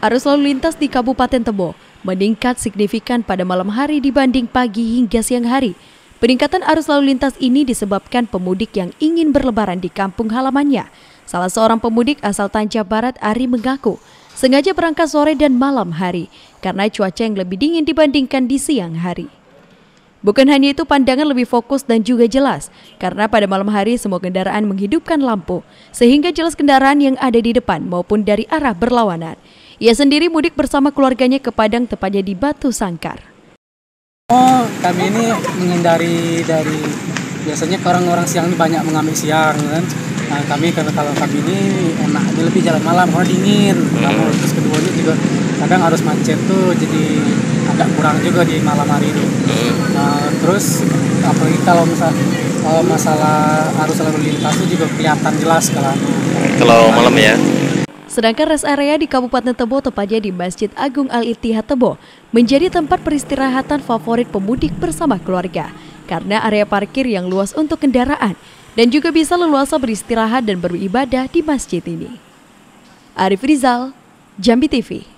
Arus lalu lintas di Kabupaten Tebo meningkat signifikan pada malam hari dibanding pagi hingga siang hari. Peningkatan arus lalu lintas ini disebabkan pemudik yang ingin berlebaran di kampung halamannya. Salah seorang pemudik asal Tanjab Barat, Ari, mengaku sengaja berangkat sore dan malam hari karena cuaca yang lebih dingin dibandingkan di siang hari. Bukan hanya itu, pandangan lebih fokus dan juga jelas, karena pada malam hari semua kendaraan menghidupkan lampu, sehingga jelas kendaraan yang ada di depan maupun dari arah berlawanan. Ia sendiri mudik bersama keluarganya ke Padang, tepatnya di Batu Sangkar. Kami ini menghindari dari biasanya orang-orang siang ini banyak mengambil siang kan. Nah, kalau kami ini enaknya lebih jalan malam karena dingin. Terus keduanya juga kadang harus macet tuh, jadi agak kurang juga di malam hari itu. Terus apalagi kalau masalah arus lalu lintas itu juga kelihatan jelas kalau malam ya. Sedangkan rest area di Kabupaten Tebo, tepatnya di Masjid Agung Al-Ittihad Tebo, menjadi tempat peristirahatan favorit pemudik bersama keluarga karena area parkir yang luas untuk kendaraan dan juga bisa leluasa beristirahat dan beribadah di masjid ini. Arif Rizal, Jambi TV.